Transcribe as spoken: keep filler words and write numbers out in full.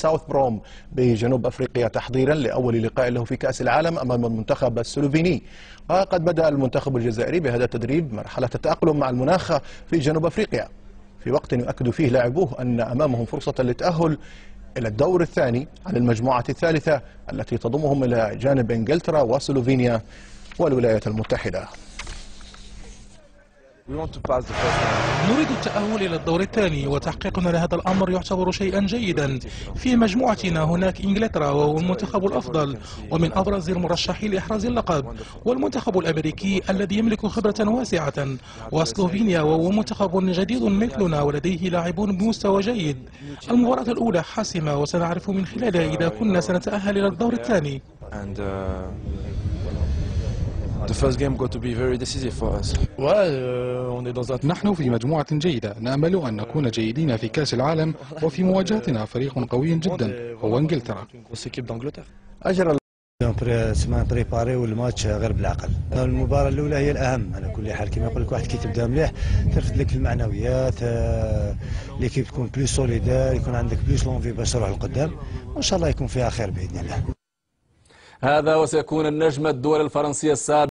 ساوث بروم بجنوب أفريقيا تحضيرا لأول لقاء له في كأس العالم أمام المنتخب السلوفيني. وقد بدأ المنتخب الجزائري بهذا التدريب مرحلة التأقلم مع المناخ في جنوب أفريقيا، في وقت يؤكد فيه لاعبوه أن أمامهم فرصة للتأهل إلى الدور الثاني على المجموعة الثالثة التي تضمهم إلى جانب إنجلترا وسلوفينيا والولايات المتحدة. نريد التأهل إلى الدور الثاني، وتحقيقنا لهذا الأمر يعتبر شيئا جيدا. في مجموعتنا هناك إنجلترا وهو المنتخب الأفضل ومن أبرز المرشحين لإحراز اللقب، والمنتخب الأمريكي الذي يملك خبرة واسعة، وسلوفينيا وهو منتخب جديد مثلنا ولديه لاعبون بمستوى جيد. المباراة الأولى حاسمة وسنعرف من خلالها إذا كنا سنتأهل إلى الدور الثاني. The first game got to be very decisive for us. نحن في مجموعة جيدة، نأمل أن نكون جيدين في كأس العالم، وفي مواجهتنا فريق قوي جدا هو إنجلترا. أجرى سمان بريباري والماتش غير بالعقل. المباراة الأولى هي الأهم على كل حال، كما يقول لك واحد كي تبدا مليح ترفد لك المعنويات، ليكيب تكون بلوس سوليدار، يكون عندك بلوس لونفي باش تروح لقدام، وإن شاء الله يكون فيها خير بإذن الله. هذا وسيكون النجم الدول الفرنسية السابق